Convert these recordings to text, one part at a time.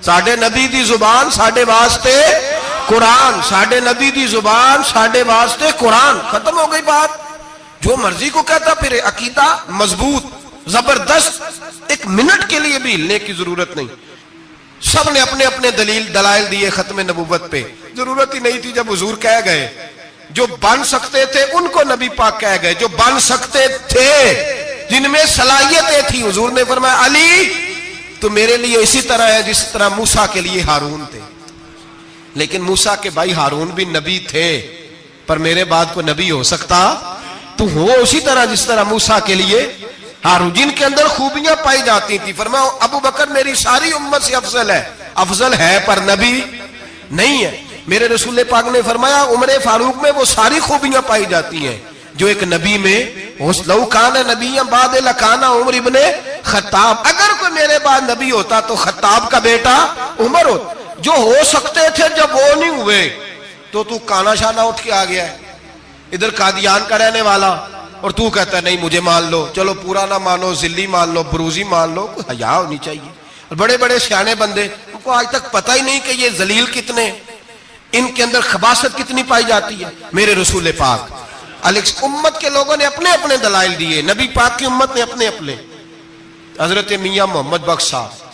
ساڈے نبی دی زبان ساڈے واسطے قرآن، ساڈے نبی دی زبان ساڈے واسطے قرآن، ختم ہو گئی بات۔ جو مرضی کو کہتا، پھر عقیدہ مضبوط زبردست، ایک منٹ کے لیے بھی ہلنے کی ضرورت نہیں۔ سب نے اپنے اپنے دلائل دیے ختم نبوت پہ، ضرورت ہی نہیں تھی۔ جب حضور کہہ گئے، جو بن سکتے تھے ان کو نبی پاک کہہ گئے، جو بن سکتے تھے، جن میں صلاحیتیں تھی، حضور نے فرمایا علی تو میرے لیے اسی طرح ہے جس طرح موسیٰ کے لیے ہارون تھے۔ لیکن موسیٰ کے بھائی ہارون بھی نبی تھے، پر میرے بعد کو نبی ہو سکتا تو ہو اسی طرح جس طرح موسیٰ کے لیے ہارون، جن کے اندر خوبیاں پائی جاتی تھی۔ فرمایا ابو بکر میری ساری امت سے افضل ہے پر نبی نہیں ہے۔ میرے رسول پاک نے فرمایا عمر فاروق میں وہ ساری خوبیاں پائی جاتی ہیں جو ایک نبی میں، لو کان نبی بعد لکان عمر ابن خطاب، اگر کوئی میرے بعد نبی ہوتا تو خطاب کا بیٹا عمر ہوتا۔ جو ہو سکتے تھے جب وہ نہیں ہوئے تو کانا شانہ اٹھ کے آ گیا ہے، ادھر قادیان کا رہنے والا، اور تو کہتا ہے نہیں مجھے مان لو، چلو پورا نہ مانو، ذلی مان لو، بروزی مان لو، کوئی حیا ہونی چاہیے۔ اور بڑے بڑے سیانے بندے، ان کو آج تک پتہ ہی نہیں کہ یہ ذلیل کتنے، ان کے اندر خباثت کتنی پائی جاتی ہے۔ میرے رسول پاک امت کے لوگوں نے اپنے اپنے دلائل دیے، نبی پاک کی امت نے اپنے اپنے۔ حضرت میاں محمد بخش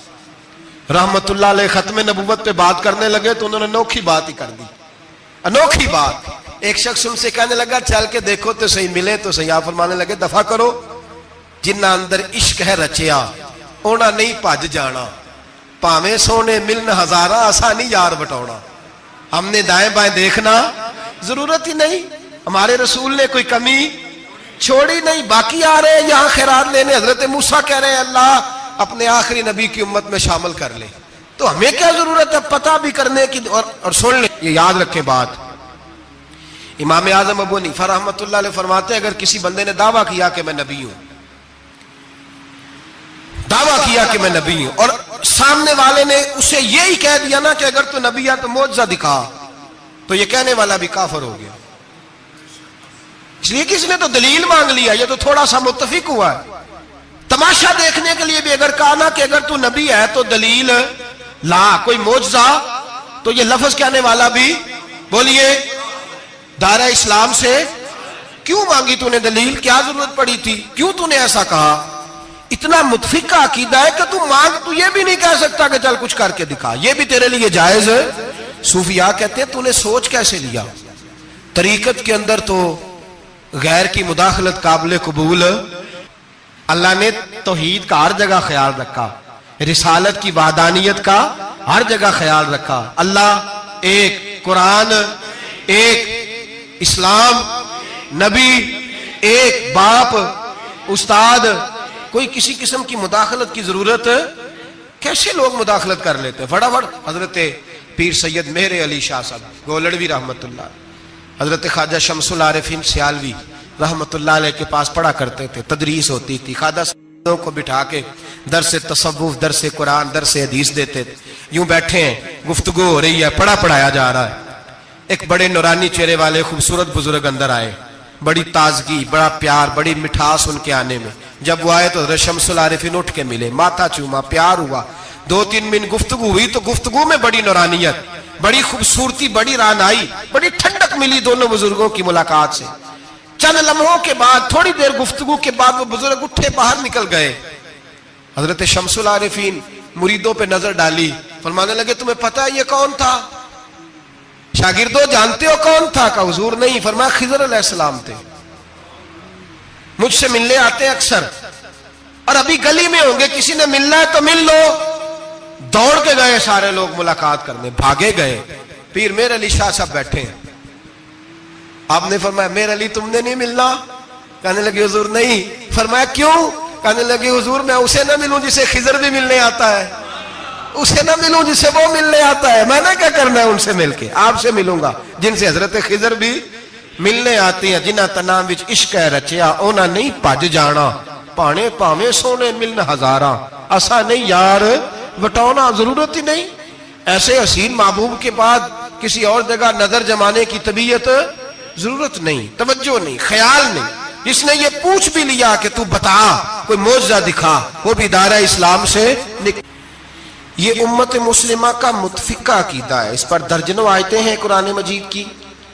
صاحب رحمت اللہ علیہ ختم نبوت پہ بات کرنے لگے تو انہوں نے انوکھی بات ہی کر دی، انوکھی بات۔ ایک شخص ان سے کہنے لگا چل کے دیکھو تو صحیح، ملے تو صحیح۔ آپ فرمانے لگے دفع کرو، جنہ اندر عشق ہے رچیا اونا نہیں پج جانا، پاویں سونے ملن ہزارہ آسانی یار بٹونا۔ ہم نے دائیں بائیں دیکھنا ضرورت ہی نہیں، ہمارے رسول نے کوئی کمی چھوڑی نہیں۔ باقی آ رہے ہیں یہاں خیرات لینے، حضرت موسیٰ کہہ رہے ہیں اللہ اپنے آخری نبی کی امت میں شامل کر لے، تو ہمیں کیا ضرورت ہے پتہ بھی کرنے کی اور سن لیں۔ یہ یاد رکھیں بات، امام اعظم ابو حنیفہ رحمۃ اللہ علیہ فرماتے ہیں اگر کسی بندے نے دعویٰ کیا کہ میں نبی ہوں، دعویٰ کیا کہ میں نبی ہوں، اور سامنے والے نے اسے یہی کہہ دیا نا کہ اگر تو نبی ہے تو معجزہ دکھا، تو یہ کہنے والا بھی کافر ہو گیا۔ اس لیے کسی نے تو دلیل مانگ لیا، یہ تو تھوڑا سا متفق ہوا ہے۔ تماشا دیکھنے کے لیے بھی اگر کہا نا کہ اگر تو نبی ہے تو دلیل لا، کوئی معجزہ، تو یہ لفظ کہنے والا بھی بولیے دائرہ اسلام سے کیوں مانگی تو نے دلیل؟ کیا ضرورت پڑی تھی؟ کیوں تو نے ایسا کہا؟ اتنا متفق کا عقیدہ ہے کہ تو مانگ، تو یہ بھی نہیں کہہ سکتا کہ چل کچھ کر کے دکھا، یہ بھی تیرے لیے جائز ہے۔ صوفیاء کہتے ہیں تو نے سوچ کیسے لیا؟ طریقت کے اندر تو غیر کی مداخلت قابل قبول، اللہ نے توحید کا ہر جگہ خیال رکھا، رسالت کی وحدانیت کا ہر جگہ خیال رکھا۔ اللہ ایک، قرآن ایک، اسلام نبی ایک، باپ استاد، کوئی کسی قسم کی مداخلت کی ضرورت کیسے لوگ مداخلت کر لیتے ہیں؟ فٹافٹ حضرت پیر سید مہر علی شاہ صاحب گولڑوی رحمت اللہ، حضرت خواجہ شمس العارفین سیالوی رحمت اللہ علیہ کے پاس پڑھا کرتے تھے، تدریس ہوتی تھی، خواجہ صاحب کو بٹھا کے درس تصوف، درس قرآن، درس حدیث دیتے تھے۔ یوں بیٹھے ہیں، گفتگو ہو رہی ہے، پڑھایا جا رہا ہے، ایک بڑے نورانی چہرے والے خوبصورت بزرگ اندر آئے، بڑی تازگی، بڑا پیار، بڑی مٹھاس ان کے آنے میں۔ جب وہ آئے تو حضرت شمس العارفین اٹھ کے ملے، ماتھا چوما، پیار ہوا، 2-3 منٹ گفتگو ہوئی تو گفتگو میں بڑی نورانیت، بڑی خوبصورتی، بڑی رانائی، بڑی ٹھنڈک ملی دونوں بزرگوں کی ملاقات سے۔ چند لمحوں کے بعد، تھوڑی دیر گفتگو کے بعد وہ بزرگ اٹھے باہر نکل گئے۔ حضرت شمس العارفین مریدوں پہ نظر ڈالی، فرمانے لگے تمہیں پتہ ہے یہ کون تھا؟ شاگردوں جانتے ہو کون تھا؟ کہا حضور نہیں۔ فرمایا خضر علیہ السلام تھے، مجھ سے ملنے آتے ہیں اکثر، اور ابھی گلی میں ہوں گے، کسی نے ملنا ہے تو مل لو۔ دوڑ کے گئے سارے لوگ ملاقات کرنے، بھاگے گئے۔ پیر مہر علی شاہ صاحب بیٹھے ہیں، آپ نے فرمایا مہر علی تم نے نہیں ملنا؟ کہنے لگے حضور نہیں۔ فرمایا کیوں؟ کہنے لگے حضور میں اسے نہ ملوں جسے خضر بھی ملنے آتا ہے، اسے نہ ملوں جسے وہ ملنے آتا ہے، میں نے کیا کرنا ہے ان سے مل کے؟ آپ سے ملوں گا جن سے حضرت خضر بھی ملنے آتی ہیں، جنہ تنام وچ عشق ہے رچیا اونا نہیں پج جانا، پانے پاویں سونے ملن ہزاراں اسا نہیں یار وٹونا۔ ضرورت ہی نہیں، ایسے حسین محبوب کے بعد کسی اور جگہ نظر جمانے کی طبیعت ضرورت نہیں، توجہ نہیں، خیال نہیں۔ جس نے یہ پوچھ بھی لیا کہ تو بتا، کوئی معجزہ دکھا، وہ بھی دائرہ اسلام سے یہ امت مسلمہ کا متفقہ عقیدہ ہے. اس پر درجنوں آیتیں ہیں قرآن مجید کی،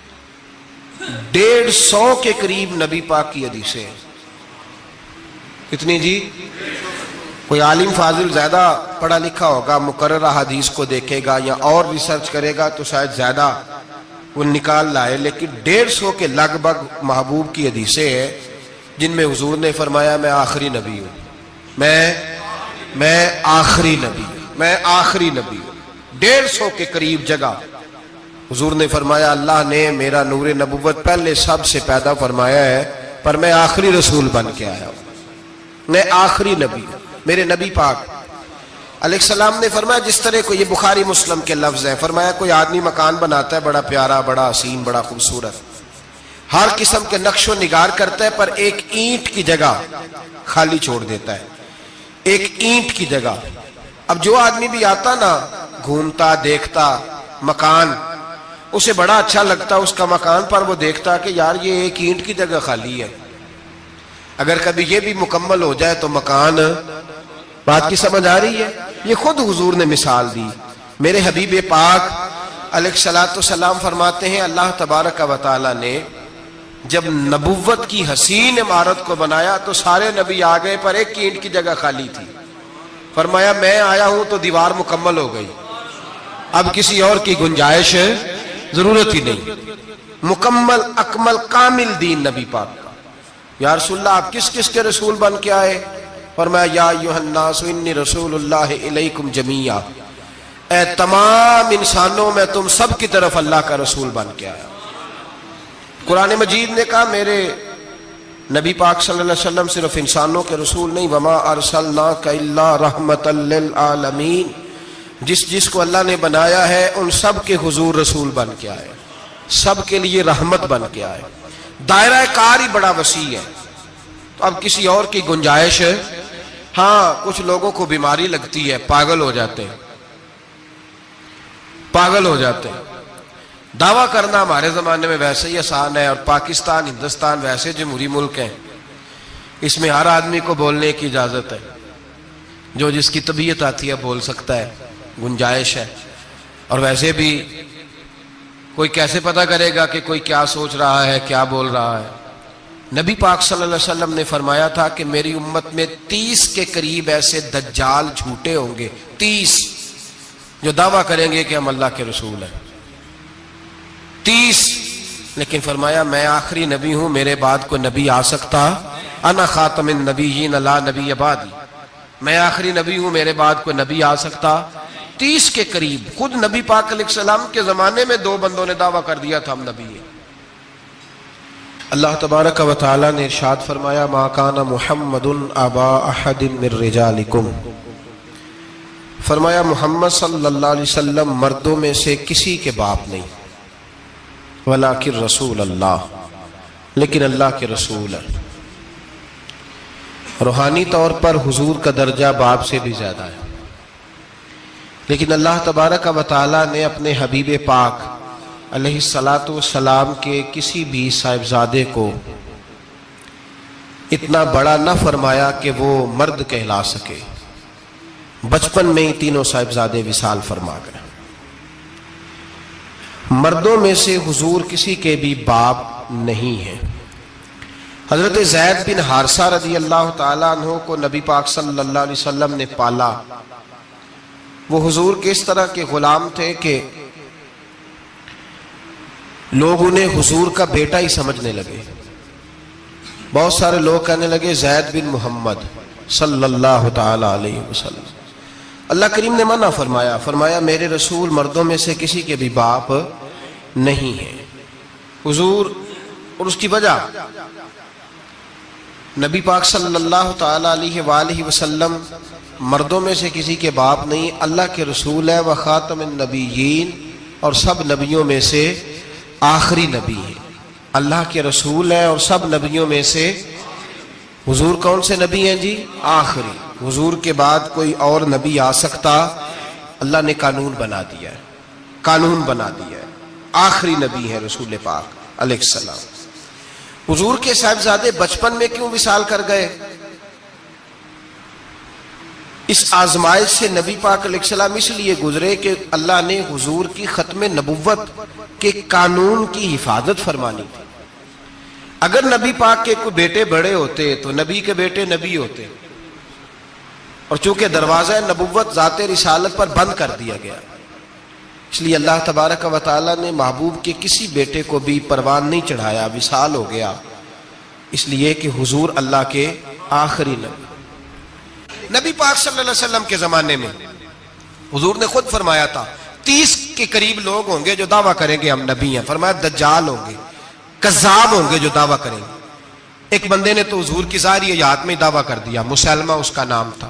150 کے قریب نبی پاک کی حدیثیں ہیں. کتنی جی؟ کوئی عالم فاضل زیادہ پڑھا لکھا ہوگا، مقررہ حدیث کو دیکھے گا یا اور ریسرچ کرے گا تو شاید زیادہ وہ نکال لائے، لیکن 150 کے لگ بھگ محبوب کی حدیثیں ہیں جن میں حضور نے فرمایا میں آخری نبی ہوں، میں آخری نبی ہوں، میں آخری نبی ہوں. 150 کے قریب جگہ حضور نے فرمایا اللہ نے میرا نور نبوت پہلے سب سے پیدا فرمایا ہے، پر میں آخری رسول بن کے آیا ہوں، میں آخری نبی ہوں. میرے نبی پاک علیہ السلام نے فرمایا، جس طرح کو یہ بخاری مسلم کے لفظ ہیں، فرمایا کوئی آدمی مکان بناتا ہے بڑا پیارا، بڑا حسین، بڑا خوبصورت، ہر قسم کے نقش و نگار کرتا ہے، پر ایک اینٹ کی جگہ خالی چھوڑ دیتا ہے، ایک اینٹ کی جگہ. اب جو آدمی بھی آتا نا، گھومتا دیکھتا مکان، اسے بڑا اچھا لگتا اس کا مکان، پر وہ دیکھتا کہ یار یہ ایک اینٹ کی جگہ خالی ہے، اگر کبھی یہ بھی مکمل ہو جائے تو مکان. بات کی سمجھ آ رہی ہے؟ یہ خود حضور نے مثال دی. میرے حبیب پاک علیہ السلام فرماتے ہیں اللہ تبارک و تعالی نے جب نبوت کی حسین عمارت کو بنایا تو سارے نبی آ گئے، پر ایک اینٹ کی جگہ خالی تھی. فرمایا میں آیا ہوں تو دیوار مکمل ہو گئی، اب کسی اور کی گنجائش ضرورت ہی نہیں. مکمل اکمل کامل دین نبی پاک کا. یا رسول اللہ آپ کس کس کے رسول بن کے آئے؟ فرمایا یا ایھا الناس انی رسول اللہ الیکم جمیعا، اے تمام انسانوں میں تم سب کی طرف اللہ کا رسول بن کے آیا. قرآن مجید نے کہا میرے نبی پاک صلی اللہ علیہ وسلم صرف انسانوں کے رسول نہیں، وما ارسلناک الا رحمۃ للعالمین، جس کو اللہ نے بنایا ہے ان سب کے حضور رسول بن کے آئے، سب کے لیے رحمت بن کے آئے. دائرہ کار ہی بڑا وسیع ہے. تو اب کسی اور کی گنجائش ہے؟ ہاں کچھ لوگوں کو بیماری لگتی ہے، پاگل ہو جاتے ہیں، پاگل ہو جاتے ہیں. دعویٰ کرنا ہمارے زمانے میں ویسے ہی آسان ہے، اور پاکستان ہندوستان ویسے جمہوری ملک ہیں، اس میں ہر آدمی کو بولنے کی اجازت ہے، جو جس کی طبیعت آتی ہے بول سکتا ہے، گنجائش ہے. اور ویسے بھی کوئی کیسے پتہ کرے گا کہ کوئی کیا سوچ رہا ہے، کیا بول رہا ہے. نبی پاک صلی اللہ علیہ وسلم نے فرمایا تھا کہ میری امت میں 30 کے قریب ایسے دجال جھوٹے ہوں گے، 30 جو دعویٰ کریں گے کہ ہم اللہ کے رسول ہیں، 30. لیکن فرمایا میں آخری نبی ہوں، میرے بعد کوئی نبی آ سکتا، انا خاتم النبیین لا نبی بعدی، میں آخری نبی ہوں، میرے بعد کوئی نبی آ سکتا. 30 کے قریب. خود نبی پاک علیہ السلام کے زمانے میں 2 بندوں نے دعویٰ کر دیا تھا ہم نبی ہیں. اللہ تبارک و تعالی نے ارشاد فرمایا ما کان محمد ابا احد من رجالکم، فرمایا محمد صلی اللہ علیہ وسلم مردوں میں سے کسی کے باپ نہیں، ولکن رسول اللہ، لیکن اللہ کے رسول ہے. روحانی طور پر حضور کا درجہ باپ سے بھی زیادہ ہے، لیکن اللہ تبارک و تعالی نے اپنے حبیب پاک علیہ السلام کے کسی بھی صاحبزادے کو اتنا بڑا نہ فرمایا کہ وہ مرد کہلا سکے. بچپن میں ہی تینوں صاحبزادے وصال فرما گئے. مردوں میں سے حضور کسی کے بھی باپ نہیں ہیں. حضرت زید بن حارثہ رضی اللہ تعالیٰ عنہ کو نبی پاک صلی اللہ علیہ وسلم نے پالا. وہ حضور کے اس طرح کے غلام تھے کہ لوگ انہیں حضور کا بیٹا ہی سمجھنے لگے. بہت سارے لوگ کہنے لگے زید بن محمد صلی اللہ تعالی علیہ وسلم. اللہ کریم نے منع فرمایا، فرمایا میرے رسول مردوں میں سے کسی کے بھی باپ نہیں ہیں. حضور اور اس کی وجہ نبی پاک صلی اللہ تعالی علیہ وآلہ وسلم مردوں میں سے کسی کے باپ نہیں، اللہ کے رسول ہے، وخاتم النبیین، اور سب نبیوں میں سے آخری نبی ہے. اللہ کے رسول ہیں اور سب نبیوں میں سے حضور کون سے نبی ہیں جی؟ آخری. حضور کے بعد کوئی اور نبی آ سکتا؟ اللہ نے قانون بنا دیا ہے، قانون بنا دیا ہے. آخری نبی ہے رسول پاک علیہ السلام. حضور کے صاحبزادے بچپن میں کیوں وصال کر گئے؟ اس آزمائش سے نبی پاک علیہ السلام اس لیے گزرے کہ اللہ نے حضور کی ختم نبوت کے قانون کی حفاظت فرمانی تھی. اگر نبی پاک کے کوئی بیٹے بڑے ہوتے تو نبی کے بیٹے نبی ہوتے، اور چونکہ دروازہ نبوت ذات رسالت پر بند کر دیا گیا، اس لیے اللہ تبارک و تعالی نے محبوب کے کسی بیٹے کو بھی پروان نہیں چڑھایا، وصال ہو گیا، اس لیے کہ حضور اللہ کے آخری نبی پاک صلی اللہ علیہ وسلم کے زمانے میں حضور نے خود فرمایا تھا 30 کے قریب لوگ ہوں گے جو دعویٰ کریں گے ہم نبی ہیں. فرمایا دجال ہوں گے، کذاب ہوں گے جو دعویٰ کریں گے. ایک بندے نے تو حضور کی ظاہری حیات میں دعویٰ کر دیا، مسلمہ اس کا نام تھا.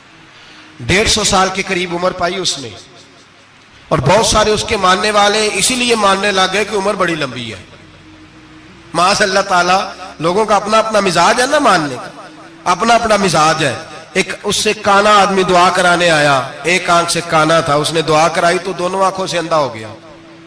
150 سال کے قریب عمر پائی اس نے، اور بہت سارے اس کے ماننے والے اسی لیے ماننے لگ گئے کہ عمر بڑی لمبی ہے. معاذ اللہ تعالیٰ، لوگوں کا اپنا اپنا مزاج ہے نا، ماننے کا اپنا اپنا مزاج ہے. ایک اس سے کانا آدمی دعا کرانے آیا، ایک آنکھ سے کانا تھا، اس نے دعا کرائی تو دونوں آنکھوں سے اندھا ہو گیا،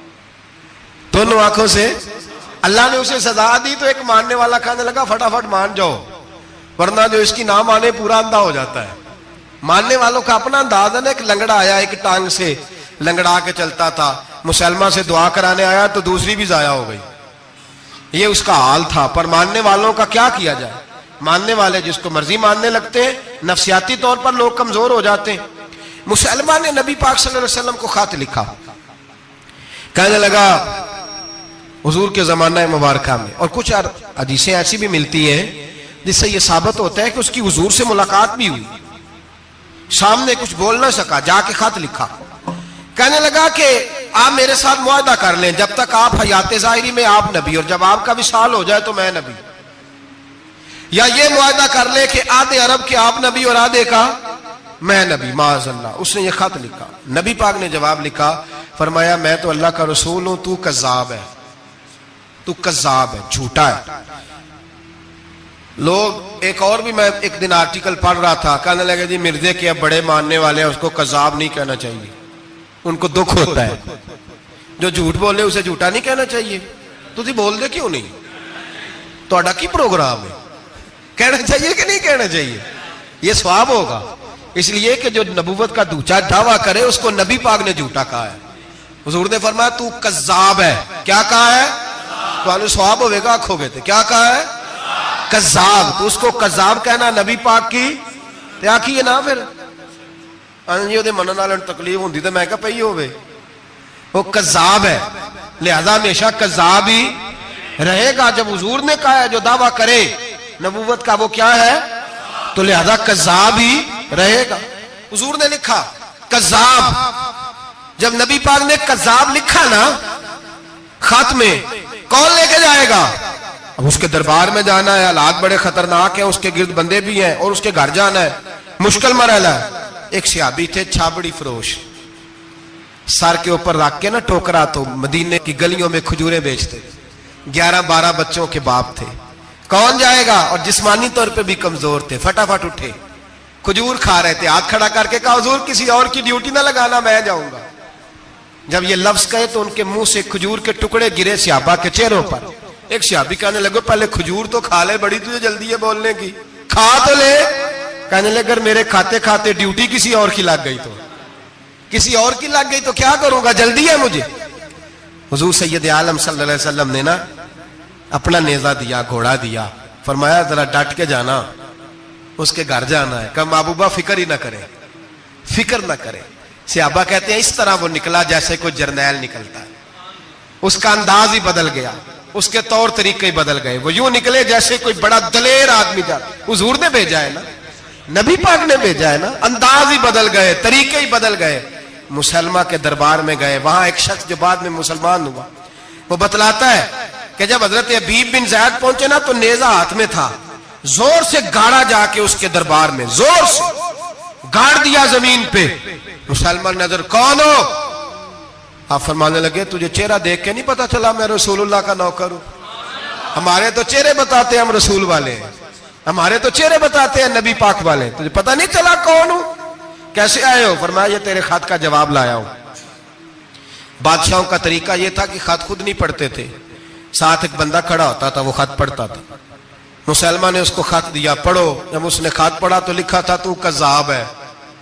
دونوں آنکھوں سے. اللہ نے اسے سزا دی تو ایک ماننے والا کہنے لگا فٹافٹ مان جاؤ، ورنہ جو اس کی نہ مانے پورا اندھا ہو جاتا ہے. ماننے والوں کا اپنا انداز ہے نا. ایک لنگڑا آیا، ایک ٹانگ سے لنگڑا کے چلتا تھا، مسلمہ سے دعا کرانے آیا تو دوسری بھی ضائع ہو گئی. یہ اس کا حال تھا. پر ماننے والوں کا کیا کیا جائے؟ ماننے والے جس کو مرضی ماننے لگتے ہیں، نفسیاتی طور پر لوگ کمزور ہو جاتے ہیں. مسلمہ نے نبی پاک صلی اللہ علیہ وسلم کو خط لکھا، کہنے لگا حضور کے زمانہ مبارکہ میں، اور کچھ حدیثیں ایسی بھی ملتی ہیں جس سے یہ ثابت ہوتا ہے کہ اس کی حضور سے ملاقات بھی ہوئی، سامنے کچھ بول نہ سکا، جا کے خط لکھا. کہنے لگا کہ آپ میرے ساتھ معاہدہ کر لیں، جب تک آپ حیات ظاہری میں آپ نبی، اور جب آپ کا وصال ہو جائے تو میں نبی. یا یہ معاہدہ کر لے کہ آدھے عرب کے آپ نبی اور آدھے کا میں نبی. معاذ اللہ. اس نے یہ خط لکھا. نبی پاک نے جواب لکھا، فرمایا میں تو اللہ کا رسول ہوں، تو کذاب ہے، تو کذاب ہے، جھوٹا ہے. لوگ ایک اور بھی، میں ایک دن آرٹیکل پڑھ رہا تھا، کہنے لگے جی مرزے کے اب بڑے ماننے والے ہیں، اس کو کذاب نہیں کہنا چاہیے، ان کو دکھ ہوتا ہے. جو جھوٹ بولے اسے جھوٹا نہیں کہنا چاہیے. تو تھی بول دے کیوں نہیں؟ تو اڈا کی پروگرام ہے، کہنا چاہیے کہ نہیں کہنا چاہیے؟ یہ ثواب ہوگا. اس لیے کہ جو نبوت کا دوچا دعویٰ کرے اس کو نبی پاک نے جھوٹا کہا ہے. حضور نے فرمایا تو کذاب ہے. کیا کہا ہے؟ تو ثواب ہوئے گا، آنکھوں گے تھے. کیا کہا ہے؟ کذاب. تو اس کو کذاب کہنا نبی پاک کی کیا کی ہے نا. پھر منن والے تکلیف ہوندی تو میں کہا پئی ہوئے، وہ کذاب ہے، لہذا ہمیشہ کذاب ہی رہے گا. جب حضور نے کہا ہے جو دعویٰ کرے نبوت کا وہ کیا ہے، تو لہذا کذاب ہی رہے گا. حضور نے لکھا کذاب. جب نبی پاک نے کذاب لکھا نا خط میں، کون لے کے جائے گا؟ اب اس کے دربار میں جانا ہے، حالات بڑے خطرناک ہیں، اس کے گرد بندے بھی ہیں، اور اس کے گھر جانا ہے، مشکل مرحلہ ہے. ایک صحابی تھے چھابڑی فروش، سر کے اوپر رکھ کے نا ٹوکرا، تو مدینے کی گلیوں میں کھجوریں بیچتے. 11-12 بچوں کے باپ تھے. کون جائے گا؟ اور جسمانی طور پہ بھی کمزور تھے. فٹافٹ اٹھے، کھجور کھا رہے تھے، ہاتھ کھڑا کر کے کہا حضور کسی اور کی ڈیوٹی نہ لگانا، میں جاؤں گا. جب یہ لفظ کہے تو ان کے منہ سے کھجور کے ٹکڑے گرے صحابہ کے چہروں پر. ایک صحابی کہنے لگے پہلے کھجور تو کھا لے، بڑی تجھے جلدی ہے بولنے کی، کھا تو لے. کہنے لگے اگر میرے کھاتے کھاتے ڈیوٹی کسی اور کی لگ گئی تو، کسی اور کی لگ گئی تو کیا کروں گا، جلدی ہے مجھے. حضور سید عالم صلی اللہ علیہ وسلم نے نا اپنا نیزہ دیا، گھوڑا دیا، فرمایا ذرا ڈٹ کے جانا، اس کے گھر جانا ہے. کہ محبوبہ فکر ہی نہ کرے، فکر نہ کرے. صحابہ کہتے ہیں اس طرح وہ نکلا جیسے کوئی جرنیل نکلتا ہے. اس کا انداز ہی بدل گیا، اس کے طور طریقے ہی بدل گئے. وہ یوں نکلے جیسے کوئی بڑا دلیر آدمی جاتا. حضور نے بھیجا ہے نا، نبی پاک نے بھیجا ہے نا. انداز ہی بدل گئے، طریقے ہی بدل گئے. مسلمہ کے دربار میں گئے. وہاں ایک شخص جو بعد میں مسلمان ہوا، وہ بتلاتا ہے کہ جب حضرت حبیب بن زید پہنچے نا تو نیزہ ہاتھ میں تھا، زور سے گاڑا جا کے اس کے دربار میں، زور سے گاڑ دیا زمین پہ. مسلمان نظر، کون ہو؟ آپ فرمانے لگے تجھے چہرہ دیکھ کے نہیں پتا چلا میں رسول اللہ کا نوکر ہوں؟ ہمارے تو چہرے بتاتے ہیں ہم رسول والے ہیں، ہمارے تو چہرے بتاتے ہیں نبی پاک والے، تجھے پتا نہیں چلا کون ہوں؟ کیسے آئے ہو؟ فرمایا یہ تیرے خط کا جواب لایا ہوں. بادشاہوں کا طریقہ یہ تھا کہ خط خود نہیں پڑھتے تھے، ساتھ ایک بندہ کھڑا ہوتا تھا، وہ خط پڑھتا تھا. مسلمہ نے اس کو خط دیا، پڑھو. جب اس نے خط پڑھا تو لکھا تھا تو کذاب ہے.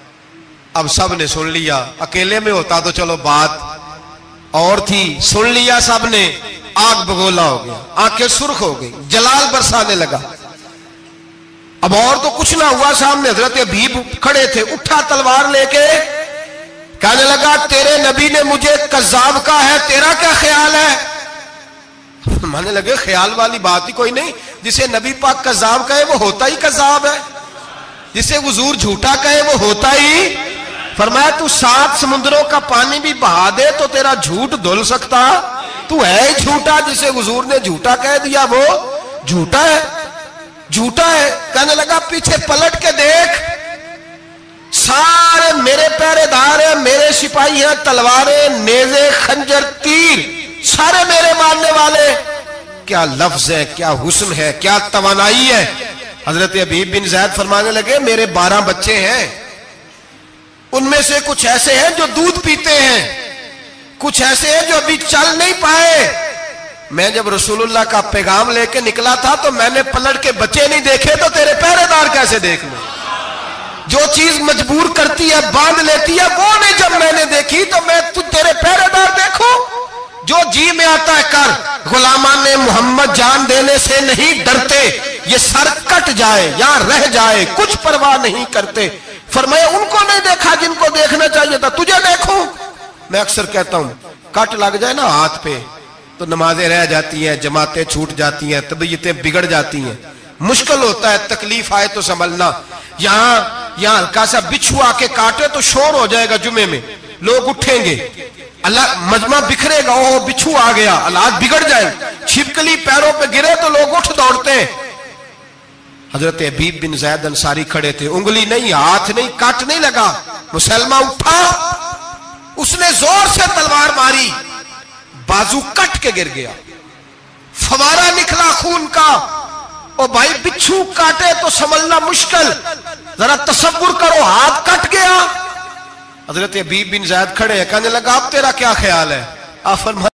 اب سب نے سن لیا, اکیلے میں ہوتا تو چلو بات اور تھی, سن لیا سب نے, آگ بگولا ہو گیا, آنکھیں سرخ ہو گئی, جلال برسانے لگا. اب اور تو کچھ نہ ہوا, سامنے حضرت حبیب کھڑے تھے, اٹھا تلوار لے کے کہنے لگا تیرے نبی نے مجھے کذاب کہا ہے, تیرا کیا خیال ہے؟ مانے لگے خیال والی بات ہی کوئی نہیں, جسے نبی پاک کذاب کہے وہ ہوتا ہی کذاب ہے, جسے حضور جھوٹا کہے وہ ہوتا ہی. فرمایا تو 7 سمندروں کا پانی بھی بہا دے تو تیرا جھوٹ دھل سکتا, تو ہے ہی جھوٹا, جسے حضور نے جھوٹا کہہ دیا وہ جھوٹا ہے, جھوٹا ہے. کہنے لگا پیچھے پلٹ کے دیکھ, سارے میرے پہرے دار ہیں, میرے سپاہی ہیں, تلواریں, نیزے, خنجر, تیر, سارے میرے ماننے والے. کیا لفظ ہے, کیا حسن ہے, کیا توانائی ہے. حضرت حبیب بن زید فرمانے لگے میرے 12 بچے ہیں, ان میں سے کچھ ایسے ہیں جو دودھ پیتے ہیں, کچھ ایسے ہیں جو ابھی چل نہیں پائے. میں جب رسول اللہ کا پیغام لے کے نکلا تھا تو میں نے پلٹ کے بچے نہیں دیکھے, تو تیرے پہرے دار کیسے دیکھ لوں؟ جو چیز مجبور کرتی ہے, باندھ لیتی ہے, وہ نہیں جب میں نے دیکھی تو میں تیرے پہرے دار دیکھوں. جو جی میں آتا ہے کر, غلامان محمد جان دینے سے نہیں ڈرتے, یہ سر کٹ جائے یا رہ جائے کچھ پرواہ نہیں کرتے. فرمایا ان کو نہیں دیکھا جن کو دیکھنا چاہیے تھا, تجھے دیکھوں. میں اکثر کہتا ہوں کٹ لگ جائے نا ہاتھ پہ تو نمازیں رہ جاتی ہیں, جماعتیں چھوٹ جاتی ہیں, طبیعتیں بگڑ جاتی ہیں, مشکل ہوتا ہے, تکلیف آئے تو سنبھلنا. یہاں ہلکا سا بچھو آ کے کاٹے تو شور ہو جائے گا, جمعے میں لوگ اٹھیں گے, اللہ مجمع بکھرے گا, او بچھو آ گیا, حالات بگڑ جائے. چھپکلی پیروں پہ گرے تو لوگ اٹھ دوڑتے ہیں. حضرت حبیب بن زید انصاری کھڑے تھے, انگلی نہیں, ہاتھ نہیں, کٹ نہیں لگا. مسلمہ اٹھا, اس نے زور سے تلوار ماری, بازو کٹ کے گر گیا, فوارہ نکلا خون کا. او بھائی بچھو کاٹے تو سنبھلنا مشکل, ذرا تصور کرو ہاتھ کٹ گیا. حضرت حبیب بن زید کھڑے ہیں, کہنے لگا اب تیرا کیا خیال ہے؟ آپ فرمائیں